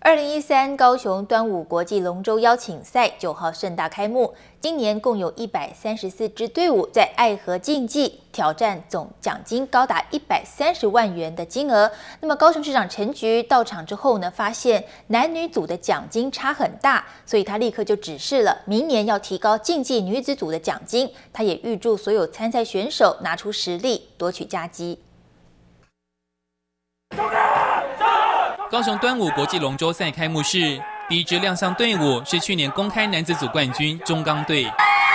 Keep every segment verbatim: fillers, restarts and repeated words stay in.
二零一三高雄端午国际龙舟邀请赛九号盛大开幕，今年共有一百三十四支队伍在爱河竞技挑战，总奖金高达一百三十万元的金额。那么高雄市长陈菊到场之后呢，发现男女组的奖金差很大，所以他立刻就指示了明年要提高竞技女子组的奖金。他也预祝所有参赛选手拿出实力，夺取佳绩。 高雄端午国际龙舟赛开幕式，第一支亮相队伍是去年公开男子组冠军中钢队。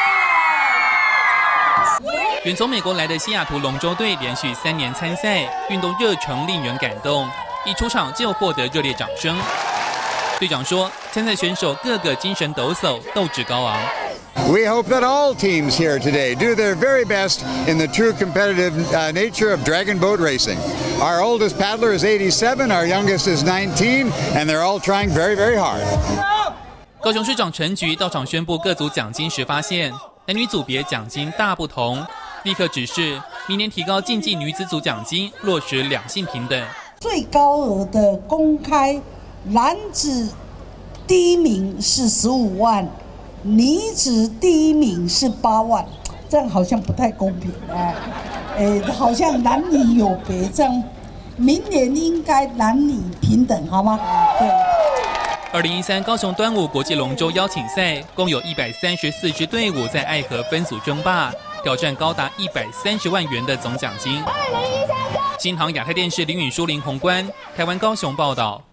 远从美国来的西雅图龙舟队连续三年参赛，运动热诚令人感动，一出场就获得热烈掌声。队长说，参赛选手个个精神抖擞，斗志高昂。 We hope that all teams here today do their very best in the true competitive uh, nature of dragon boat racing. Our oldest paddler is eighty-seven, our youngest is nineteen, and they're all trying very, very hard. 高雄市长陈菊到场宣布各组奖金时，发现男女组别奖金大不同，立刻指示明年提高竞技女子组奖金，落实两性平等。 最高额的公开男子第一名是十五万。 女子第一名是八万，这样好像不太公平哎，诶，好像男女有别，这样明年应该男女平等，好吗？对。 二零一三高雄端午国际龙舟邀请赛，共有一百三十四支队伍在爱河分组争霸，挑战高达一百三十万元的总奖金。新唐亚太电视林允书林宏观，台湾高雄报道。